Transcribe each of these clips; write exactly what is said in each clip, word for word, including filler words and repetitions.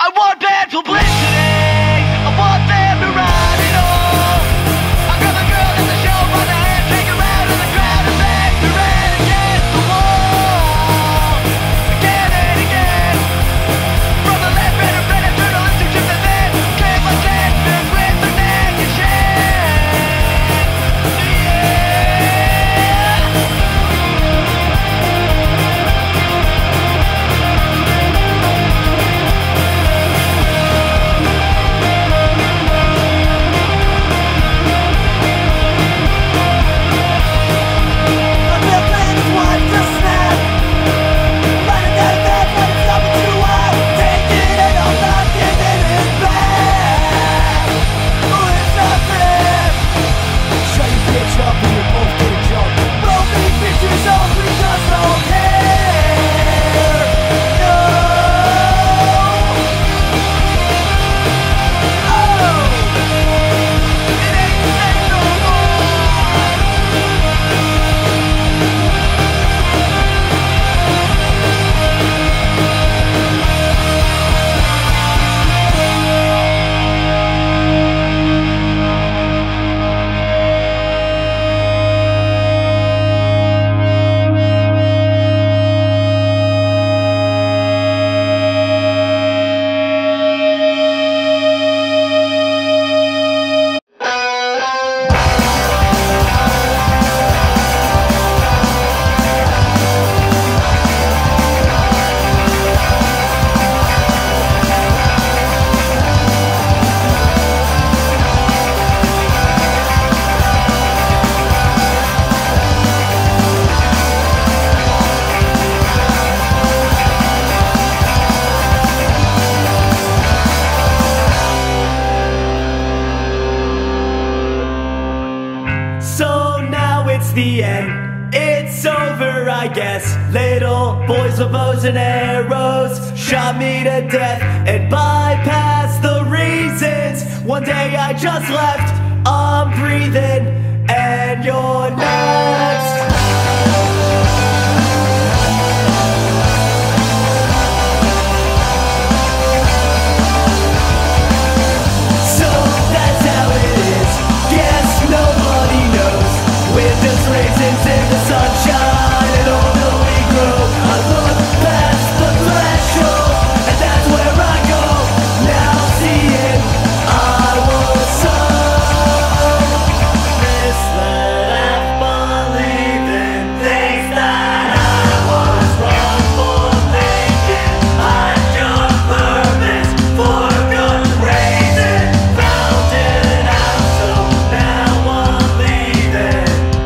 I want bad publicity. I want them to ride it all. I grab a girl at the show by the hand, take her out of the crowd and bang her head against the wall. Again and again. From the left, better, better, journalist who chipped the then came like Texas with the naked shit. The end, it's over I guess. Little boys with bows and arrows shot me to death and bypassed the reasons. One day I just left, I'm breathing and you're next. So that's how it is, guess nobody knows. We're just raisins in the sunshine, and although we grow, I look past the threshold, and that's where I go. Now seeing I was so misled, I believe in things that I was wrong for thinking. I just purpose for good reason, found it out, so now I'm leaving.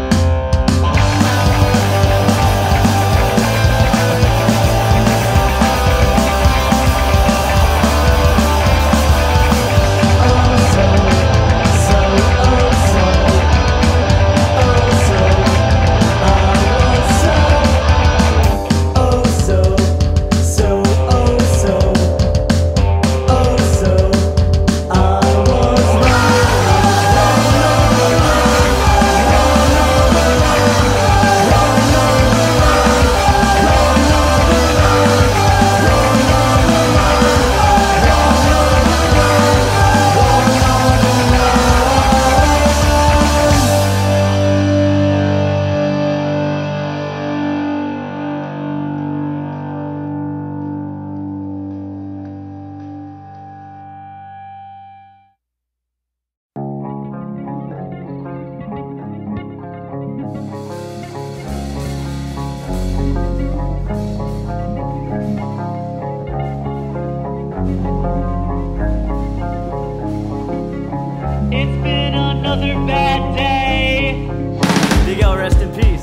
It's been another bad day. Big L, rest in peace.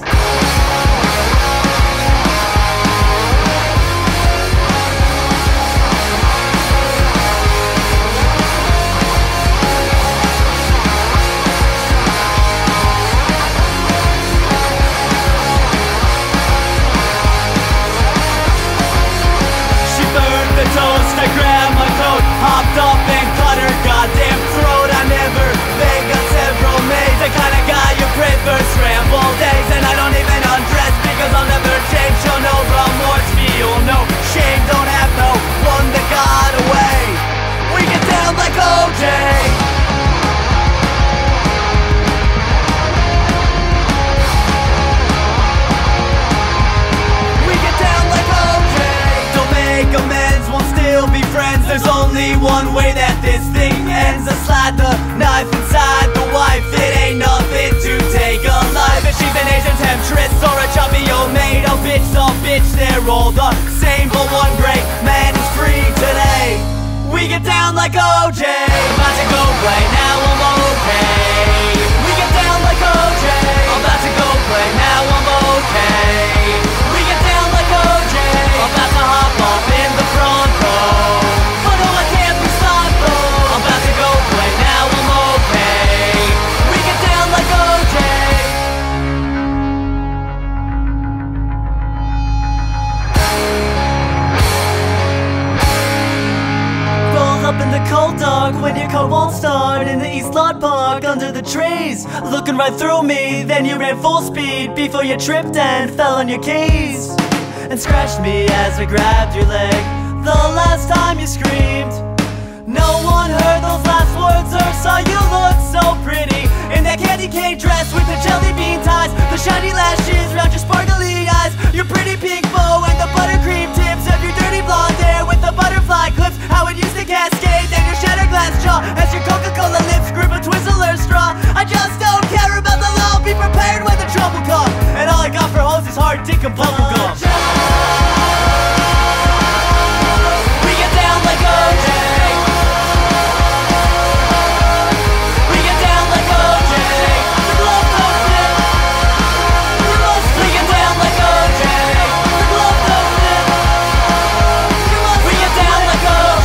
She burned the toast, I grabbed my coat. one way that this thing ends. I slide the knife inside the wife. It ain't nothing to take a life. If she's an Asian temptress or a chubby old maid, oh bitch, oh bitch, they're all the same. But one great man is free today. We get down like O J. About to go play, now I'm okay. We get down like O J. I'm about to go play, now I'm okay. We get down like O J. I'm about to hop up in the front row. But no, I can't be stopped though. I'm about to go play, now I'm okay. We get down like O J. Up in the cold dark when your car won't start in the East Lot Park under the trees, looking right through me. Then you ran full speed before you tripped and fell on your keys and scratched me as I grabbed your leg. The last time you screamed, no one heard those last words or saw you look so pretty in that candy cane dress with the jelly bean ties, the shiny lashes round your sparkly eyes, your pretty pink bow and the buttercream tips of your dirty blonde hair with the butterfly clips. How it used to cascade, then your shattered glass jaw as your Coca-Cola lips grip a Twizzler straw. I just don't care about the law, be prepared when the trouble comes. And all I got for hoes is hard dick and bubblegum. We get down like O J. We get down like O J. The glove don't fit. We get down like O J. The glove don't fit. We get down like O J.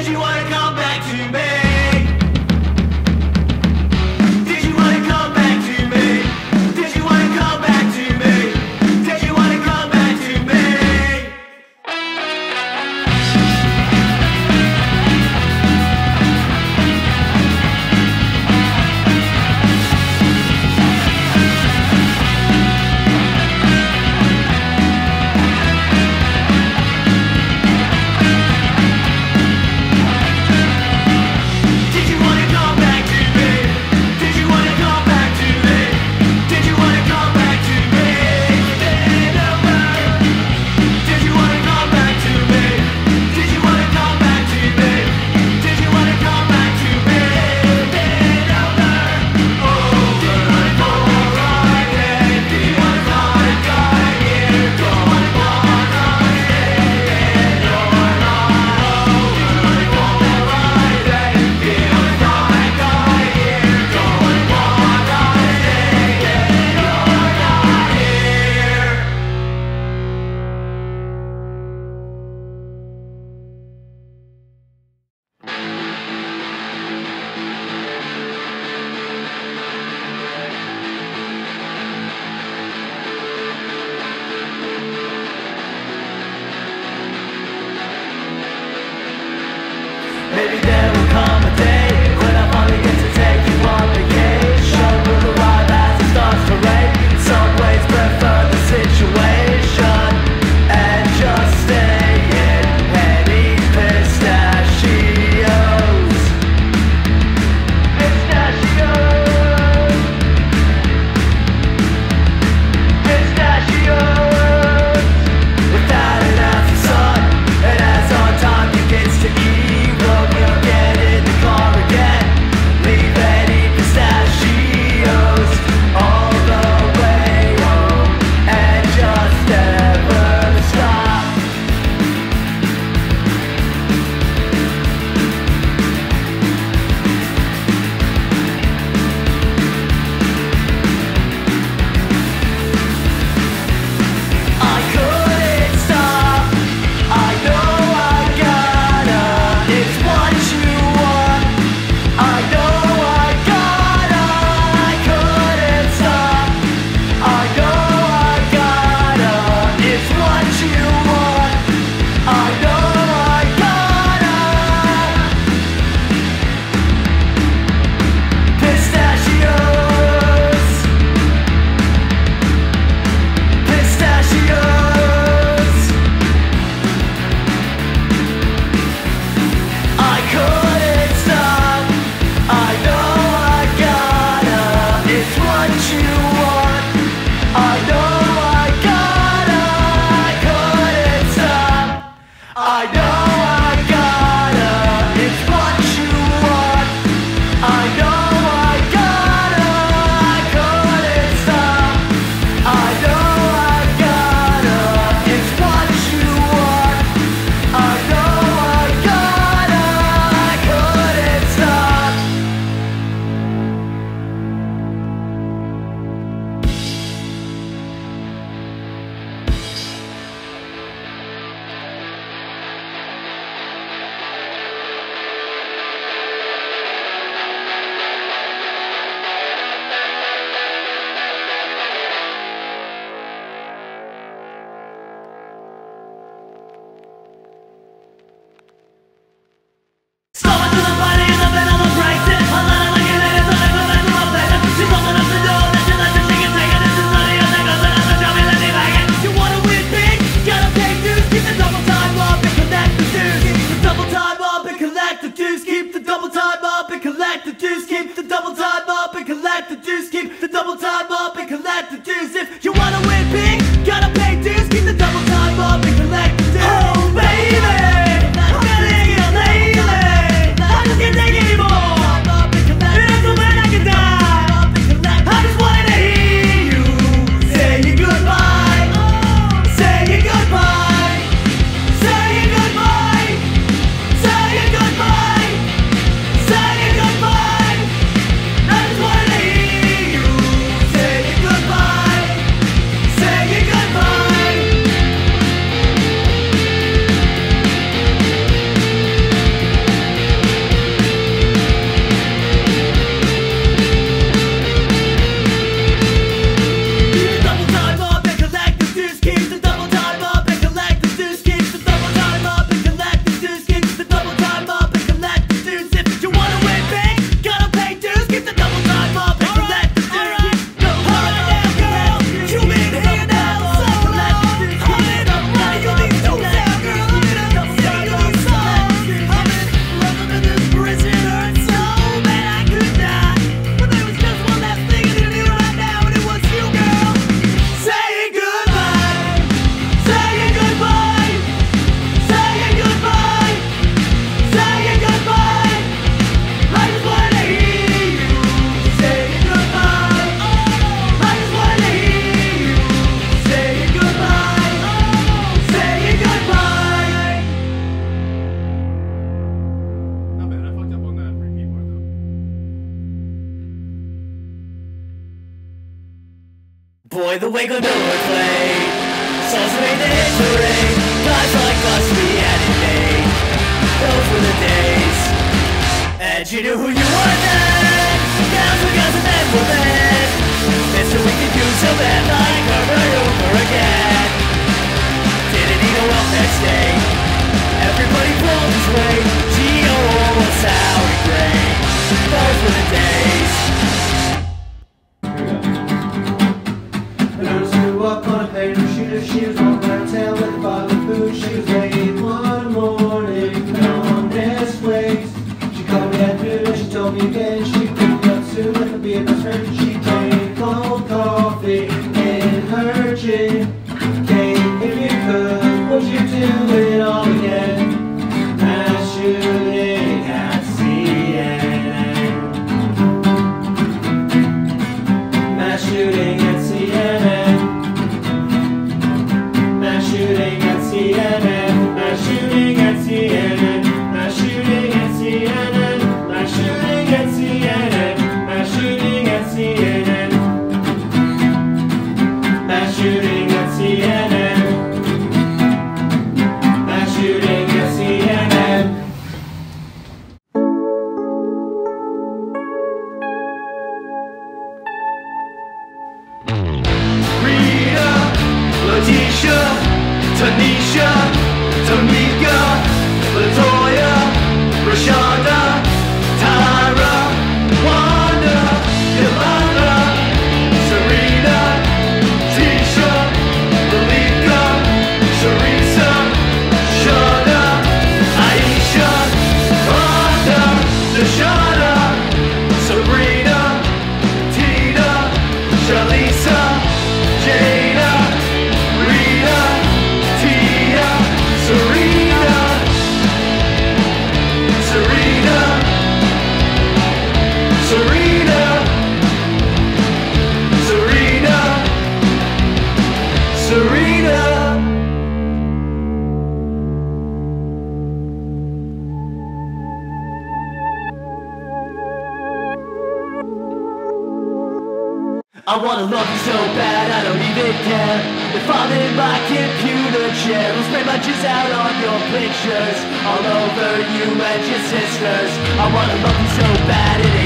you wanna come back to me? Did you wanna come back to me? Did you wanna come back to me? Did you wanna come back to me? Did you wanna come back to me? Did you wanna come back to me? Did you wanna come back to me? Been over. Did you wanna come back to me? Did you wanna come back to me? Did you wanna come back to me? Been over. Over and over again. Did you wanna come back here? Did you wanna come back here? Did you wanna come back Maybe there will come a day when I finally get to take you on vacation. Will arrive as it starts to rain. Some ways prefer the situation and just stay in and eat pistachios. Pistachios. Pistachios. Without an ounce of sun, and as our time begins to erode, we'll get avoid the wake of North Lane. Souls remain in the rain. Guys like us, we had it made. Those were the days. And you knew who you were then. Gals were gals and men were men. Mister we could use so bad like over and over again. Didn't need a welfare state. Everybody pulled his weight. G O was sour and gray. Those were the days. I noticed her walk on a pair of shoes. She was walking around town with a bottle of booze. She was late one morning on this place. She called me at noon and she told me again she'd pick me up soon and I'd be a best friend. She drank cold coffee in her gin. Came if you could, would you do it all again? Mass shooting at C N N. Mass shooting at C N N. Mass shooting at C N N. Mass shooting at C N N. Mass shooting at C N N. Mass shooting at C N N. Mass shooting at C N N. Mass shooting at C N N. Mass shooting at C N N. Rita, Letitia, Tanisha, Tamika, Latoya, Rashonda, Tyra, Wanda, Yolanda, Serena, Tisha, Malika, Sharisa, Shada, Aisha, Rhonda, Deshada, Sabrina, Tina, Shalisa, Jada, Rita, Tia, Serena, Serena, Serena, Serena, Serena. I wanna love you so bad I don't even care if I'm in my computer chair. I'll spray my jizz out on your pictures all over you and your sisters. I wanna love you so bad it